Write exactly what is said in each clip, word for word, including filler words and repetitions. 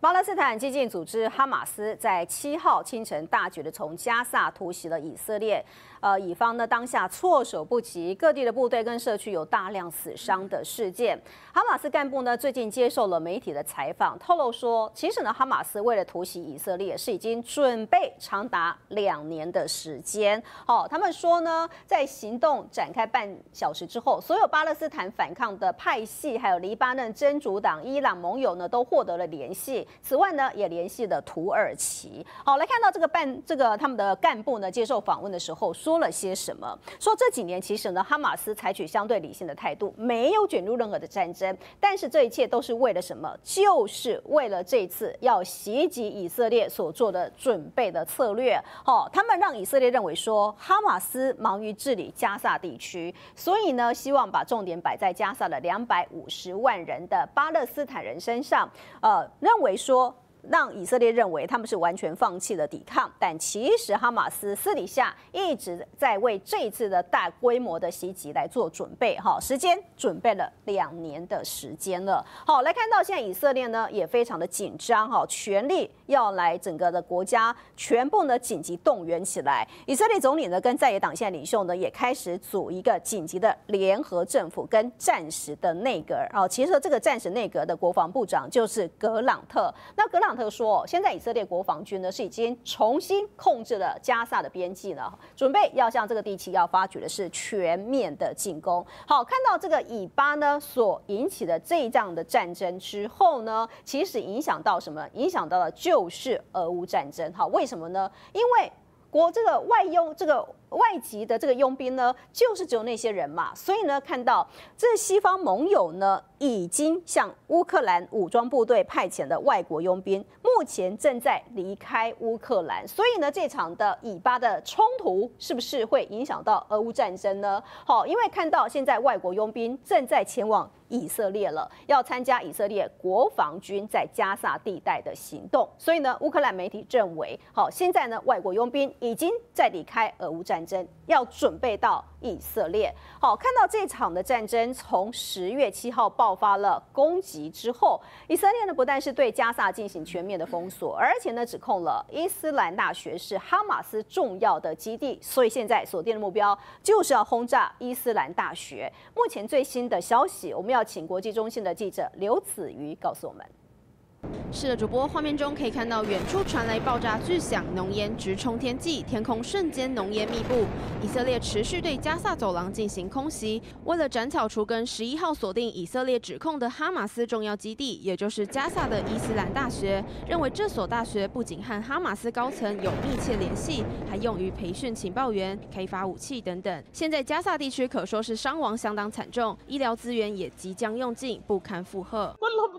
巴勒斯坦激进组织哈马斯在七号清晨大举的从加萨突袭了以色列，呃，以方呢当下措手不及，各地的部队跟社区有大量死伤的事件。哈马斯干部呢最近接受了媒体的采访，透露说，其实呢哈马斯为了突袭以色列是已经准备长达两年的时间。哦，他们说呢，在行动展开半小时之后，所有巴勒斯坦反抗的派系，还有黎巴嫩真主党、伊朗盟友呢，都获得了联系。此外呢，也联系了土耳其。好，来看到这个办这个他们的干部呢接受访问的时候说了些什么？说这几年其实呢，哈马斯采取相对理性的态度，没有卷入任何的战争，但是这一切都是为了什么？就是为了这次要袭击以色列所做的准备的策略。哦，他们让以色列认为说，哈马斯忙于治理加萨地区，所以呢，希望把重点摆在加萨的两百五十万人的巴勒斯坦人身上，呃，认为说。让以色列认为他们是完全放弃了抵抗，但其实哈马斯私底下一直在为这一次的大规模的袭击来做准备，哈，时间准备了两年的时间了。好，来看到现在以色列呢也非常的紧张，哈，全力要来整个的国家全部呢紧急动员起来。以色列总理呢跟在野党现在领袖呢也开始组一个紧急的联合政府跟战时的内阁。哦，其实这个战时内阁的国防部长就是格朗特。那格朗特说，现在以色列国防军呢是已经重新控制了加萨的边境了，准备要向这个地区要发起的是全面的进攻。好，看到这个以巴呢所引起的这一仗的战争之后呢，其实影响到什么？影响到的就是俄乌战争。好，为什么呢？因为国这个外佣这个外籍的这个佣兵呢，就是只有那些人嘛，所以呢，看到这西方盟友呢，已经向乌克兰武装部队派遣的外国佣兵，目前正在离开乌克兰，所以呢，这场的以巴的冲突是不是会影响到俄乌战争呢？好，因为看到现在外国佣兵正在前往以色列了，要参加以色列国防军在加萨地带的行动，所以呢，乌克兰媒体认为，好，现在呢，外国佣兵已经在离开俄乌战争，要准备到以色列。好，看到这场的战争从十月七号爆发了攻击之后，以色列呢不但是对加萨进行全面的封锁，而且呢指控了伊斯兰大学是哈马斯重要的基地，所以现在锁定的目标就是要轰炸伊斯兰大学。目前最新的消息，我们要请国际中心的记者刘子瑜告诉我们。 是的，主播，画面中可以看到远处传来爆炸巨响，浓烟直冲天际，天空瞬间浓烟密布。以色列持续对加萨走廊进行空袭，为了斩草除根，十一号锁定以色列指控的哈马斯重要基地，也就是加萨的伊斯兰大学，认为这所大学不仅和哈马斯高层有密切联系，还用于培训情报员、开发武器等等。现在加萨地区可说是伤亡相当惨重，医疗资源也即将用尽，不堪负荷。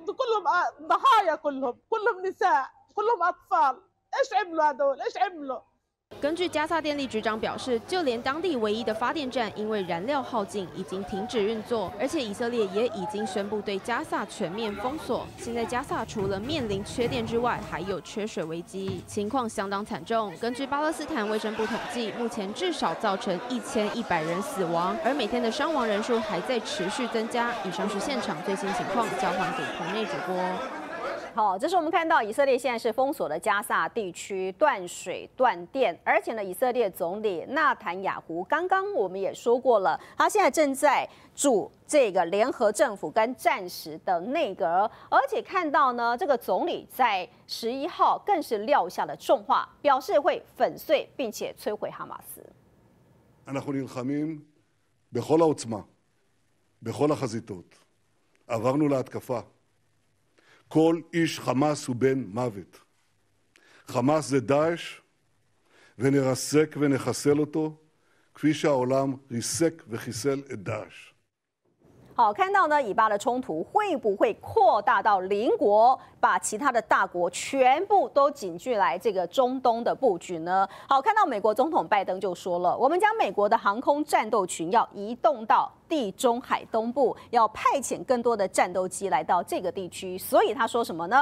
ضحايا كلهم كلهم نساء كلهم اطفال ايش عملوا هذول ايش عملوا 根据加萨电力局长表示，就连当地唯一的发电站因为燃料耗尽已经停止运作，而且以色列也已经宣布对加萨全面封锁。现在加萨除了面临缺电之外，还有缺水危机，情况相当惨重。根据巴勒斯坦卫生部统计，目前至少造成一千一百人死亡，而每天的伤亡人数还在持续增加。以上是现场最新情况，交还给棚内主播。 好，这是我们看到以色列现在是封锁了加萨地区，断水断电，而且呢，以色列总理纳坦雅胡刚刚我们也说过了，他现在正在组这个联合政府跟战时的内阁，而且看到呢，这个总理在十一号更是撂下了重话，表示会粉碎并且摧毁哈马斯。 אנחנו נלחמים בכל העוצמה, בכל החזיתות. עברנו להתקפה. כל איש חמאס הוא בן מוות. חמאס זה דאעש, ונרסק ונחסל אותו, כפי שהעולם ריסק וחיסל את דאעש. 好，看到呢，以巴的冲突会不会扩大到邻国，把其他的大国全部都紧聚来这个中东的布局呢？好，看到美国总统拜登就说了，我们将美国的航空战斗群要移动到地中海东部，要派遣更多的战斗机来到这个地区。所以他说什么呢？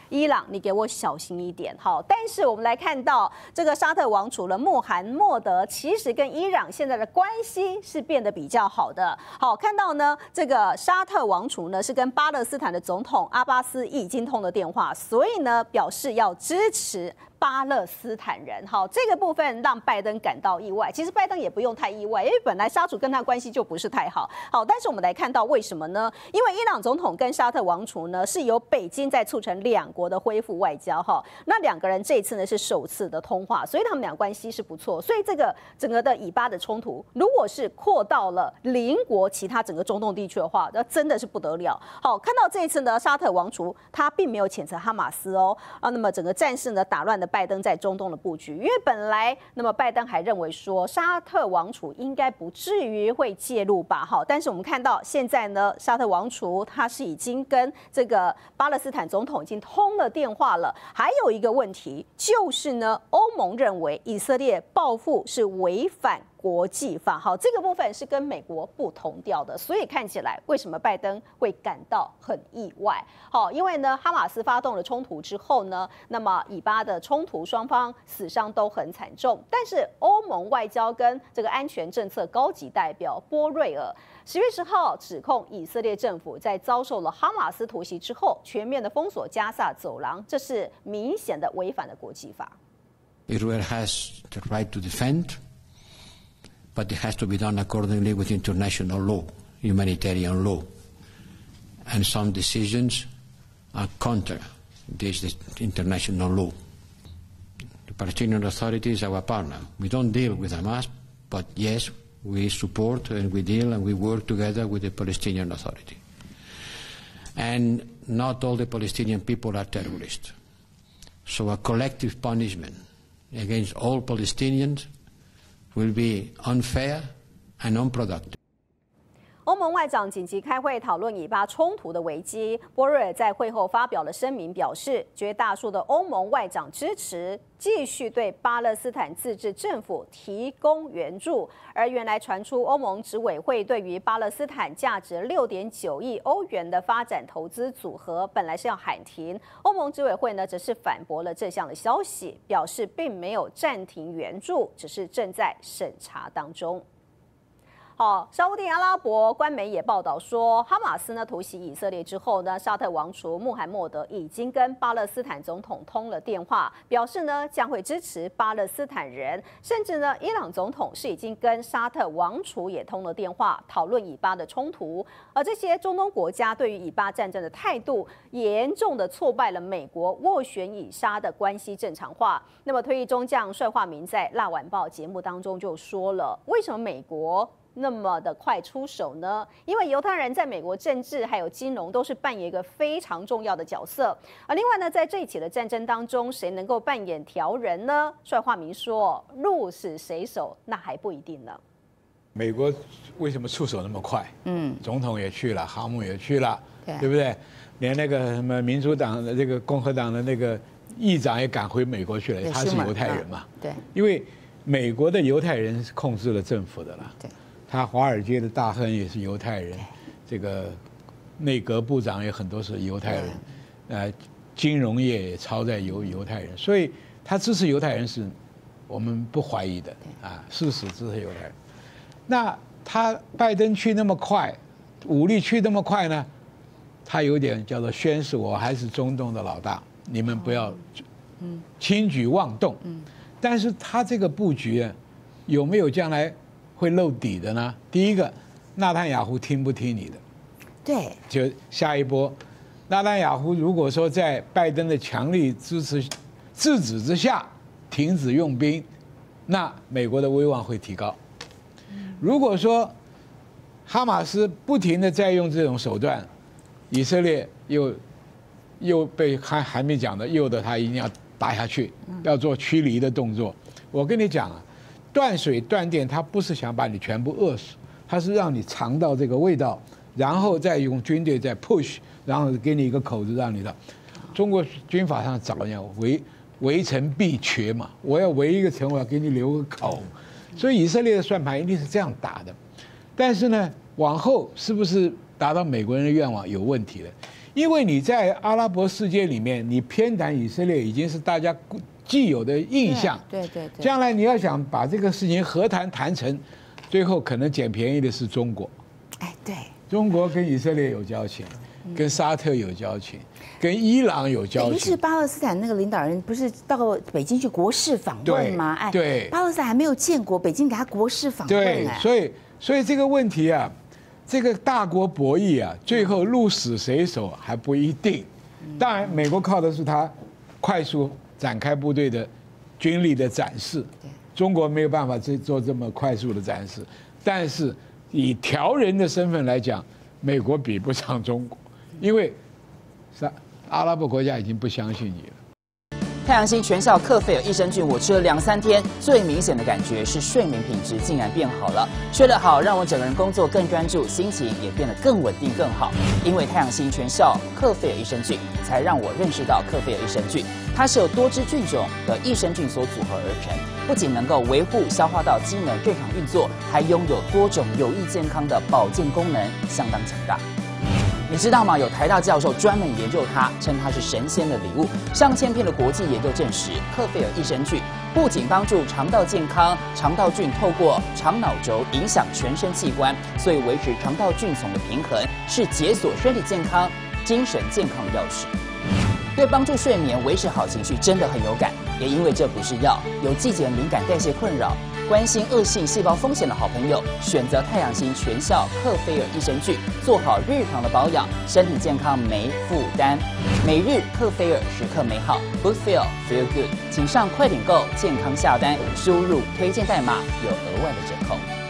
伊朗，你给我小心一点。好，但是我们来看到这个沙特王储的穆罕默德，其实跟伊朗现在的关系是变得比较好的。好，看到呢，这个沙特王储呢是跟巴勒斯坦的总统阿巴斯已经通了电话，所以呢表示要支持巴勒斯坦人。好，这个部分让拜登感到意外。其实拜登也不用太意外，因为本来沙主跟他关系就不是太好。好，但是我们来看到为什么呢？因为伊朗总统跟沙特王储呢是由北京在促成两国的恢复外交。哈，那两个人这一次呢是首次的通话，所以他们俩关系是不错。所以这个整个的以巴的冲突，如果是扩到了邻国其他整个中东地区的话，那真的是不得了。好，看到这一次呢，沙特王储他并没有谴责哈马斯哦啊，那么整个战事呢打乱了拜登在中东的布局，因为本来那么拜登还认为说沙特王储应该不至于会介入吧。好，但是我们看到现在呢，沙特王储他是已经跟这个巴勒斯坦总统已经通了电话了。还有一个问题就是呢，欧盟认为以色列报复是违反国际法。好，这个部分是跟美国不同调的，所以看起来为什么拜登会感到很意外？好，因为呢，哈马斯发动了冲突之后呢，那么以巴的冲突双方死伤都很惨重，但是欧盟外交跟这个安全政策高级代表波瑞尔十月十号指控以色列政府在遭受了哈马斯突袭之后，全面的封锁加萨走廊，这是明显的违反了国际法。 Israel has the right to defend, but it has to be done accordingly with international law, humanitarian law. And some decisions are counter this international law. The Palestinian Authority is our partner. We don't deal with Hamas, but yes, we support and we deal and we work together with the Palestinian Authority. And not all the Palestinian people are terrorists. So a collective punishment against all Palestinians will be unfair and unproductive. 欧盟外长紧急开会讨论以巴冲突的危机。波瑞尔在会后发表了声明，表示绝大多数的欧盟外长支持继续对巴勒斯坦自治政府提供援助。而原来传出欧盟执委会对于巴勒斯坦价值六点九亿欧元的发展投资组合，本来是要喊停，欧盟执委会呢则是反驳了这项的消息，表示并没有暂停援助，只是正在审查当中。好，沙烏地阿拉伯官媒也报道说，哈马斯呢突袭以色列之后呢，沙特王储穆罕默德已经跟巴勒斯坦总统通了电话，表示呢将会支持巴勒斯坦人，甚至呢，伊朗总统是已经跟沙特王储也通了电话，讨论以巴的冲突。而这些中东国家对于以巴战争的态度，严重的挫败了美国斡旋以沙的关系正常化。那么，退役中将帅化民在《辣晚报》节目当中就说了，为什么美国那么的快出手呢？因为犹太人在美国政治还有金融都是扮演一个非常重要的角色。而另外呢，在这一起的战争当中，谁能够扮演调人呢？帅化民说，鹿死谁手那还不一定呢。 美国为什么出手那么快？嗯，总统也去了，哈姆也去了，对，对不对？连那个什么民主党的这个共和党的那个议长也赶回美国去了，他是犹太人嘛？对，因为美国的犹太人是控制了政府的啦。对。他华尔街的大亨也是犹太人，这个内阁部长也很多是犹太人，呃，金融业也超在犹犹太人，所以他支持犹太人是我们不怀疑的啊，事实支持犹太人。那他拜登去那么快，武力去那么快呢？他有点叫做宣示我还是中东的老大，你们不要轻举妄动。但是他这个布局啊，有没有将来会露底的呢？第一个，纳坦雅胡听不听你的？对，就下一波，纳坦雅胡如果说在拜登的强力支持、制止之下停止用兵，那美国的威望会提高。如果说哈马斯不停的在用这种手段，以色列又又被还还没讲的诱得他一定要打下去，要做驱离的动作。我跟你讲啊。断水断电，他不是想把你全部饿死，他是让你尝到这个味道，然后再用军队再 push， 然后给你一个口子让你的。中国军法上早讲围围城必缺嘛，我要围一个城，我要给你留个口，所以以色列的算盘一定是这样打的。但是呢，往后是不是达到美国人的愿望有问题的？ 因为你在阿拉伯世界里面，你偏袒以色列已经是大家既有的印象。 对对对。 将来你要想把这个事情和谈谈成，最后可能捡便宜的是中国。 哎，对。 中国跟以色列有交情，跟沙特有交情，跟伊朗有交情。 于是巴勒斯坦那个领导人不是到北京去国事访问吗？哎， 对， 巴勒斯坦还没有建国，北京给他国事访问。 对，所以所以这个问题啊，这个大国博弈啊，最后鹿死谁手还不一定。当然，美国靠的是他快速展开部队的军力的展示，中国没有办法做这么快速的展示，但是。以调人的身份来讲，美国比不上中国，因为是阿拉伯国家已经不相信你了。 太阳星全效克菲尔益生菌，我吃了两三天，最明显的感觉是睡眠品质竟然变好了。睡得好，让我整个人工作更专注，心情也变得更稳定更好。因为太阳星全效克菲尔益生菌，才让我认识到克菲尔益生菌，它是由多支菌种的益生菌所组合而成。不仅能够维护消化道机能正常运作，还拥有多种有益健康的保健功能，相当强大。你知道吗？有台大教授专门研究它，称它是神仙的礼物。上千篇的国际研究证实，克菲尔益生菌不仅帮助肠道健康，肠道菌透过肠脑轴影响全身器官，所以维持肠道菌丛的平衡，是解锁身体健康、精神健康的钥匙。对帮助睡眠、维持好情绪真的很有感，也因为这不是药，有季节敏感、代谢困扰、关心恶性细胞风险的好朋友，选择太阳星全效克菲尔益生菌，做好日常的保养，身体健康没负担。每日克菲尔，时刻美好 ，Good Feel Feel Good， 请上快点购健康下单，输入推荐代码有额外的折扣。